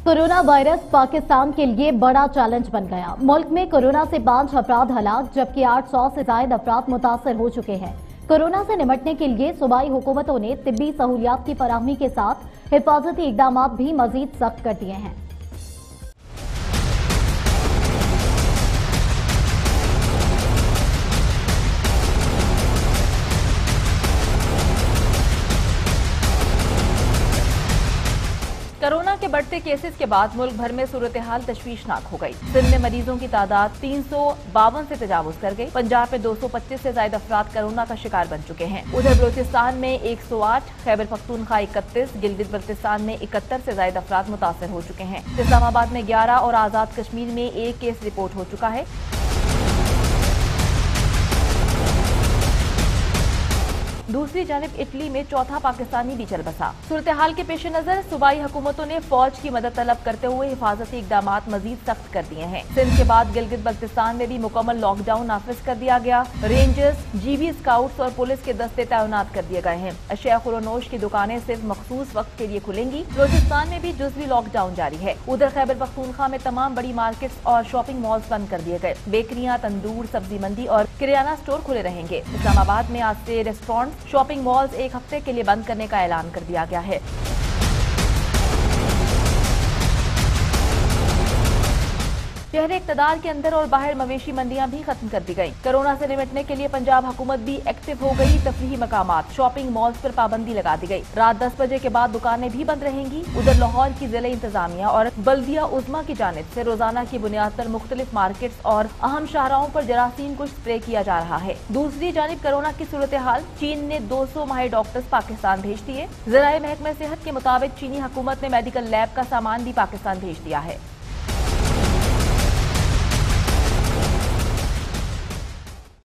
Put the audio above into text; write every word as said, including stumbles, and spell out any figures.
Corona virus Pakistan के लिए बड़ा चैलेंज बन गया। मुल्क में कोरोना से पांच अफराद हलाक जबकि आठ सौ से ज्यादा अफराद मुतासर हो चुके हैं। कोरोना से निपटने के लिए सूबाई हुकूमतों ने तिब्बी सहूलियात की फराहमी के साथ हिफाजती इकदाम भी मजीद सख्त कर दिए हैं। कोरोना के बढ़ते केसेस के बाद मुल्क भर में सूरत हाल तशवीशनाक हो गई। सिंध में मरीजों की तादाद तीन सौ बावन से तजावुज कर गई। पंजाब में दो सौ पच्चीस से ज्यादा अफराद कोरोना का शिकार बन चुके हैं। उधर बलूचिस्तान में एक सौ आठ, खैबर पख्तूनख्वा इकतीस, गिलगित बल्तिस्तान में इकहत्तर से ज्यादा अफराद मुतासर हो चुके हैं। इस्लामाबाद में ग्यारह और आजाद कश्मीर में एक केस रिपोर्ट हो चुका है। दूसरी जानिब इटली में चौथा पाकिस्तानी भी चल बसा। सूरत हाल के पेश नजर सूबाई हुकूमतों ने फौज की मदद तलब करते हुए हिफाजती इकदाम मजीद सख्त कर दिए हैं। सिंध के बाद गिलगित बल्तिस्तान में भी मुकम्मल लॉकडाउन नाफिज कर दिया गया। रेंजर्स, जीबी स्काउट्स और पुलिस के दस्ते तैनात कर दिए गए हैं। अशिया खुरोनोश की दुकानें सिर्फ मखसूस वक्त के लिए खुलेंगी। बलूचिस्तान में भी जुज़वी लॉकडाउन जारी है। उधर खैबर पख्तूनख्वा में तमाम बड़ी मार्केट्स और शॉपिंग मॉल्स बंद कर दिए गए। बेकरियां, तंदूर, सब्जी मंडी और किराना स्टोर खुले रहेंगे। इस्लामाबाद में आज से रेस्टोरेंट, शॉपिंग मॉल्स एक हफ्ते के लिए बंद करने का ऐलान कर दिया गया है। शहर इक़्तिदार के अंदर और बाहर मवेशी मंडियां भी खत्म कर दी गई। कोरोना से निपटने के लिए पंजाब हुकूमत भी एक्टिव हो गई। तफरीही मकामात, शॉपिंग मॉल्स पर पाबंदी लगा दी गई। रात दस बजे के बाद दुकानें भी बंद रहेंगी। उधर लाहौर की जिला इंतजामिया और बल्दिया उज़्मा की जानिब से रोजाना की बुनियाद पर मुख्तलिफ मार्केट्स और अहम शाहराहों पर जरासीम को स्प्रे किया जा रहा है। दूसरी जानिब कोरोना की सूरत हाल, चीन ने दो सौ माहिर डॉक्टर्स पाकिस्तान भेज दिए। ज़राए महकमे सेहत के मुताबिक चीनी हुकूमत ने मेडिकल लैब का सामान भी पाकिस्तान भेज दिया है।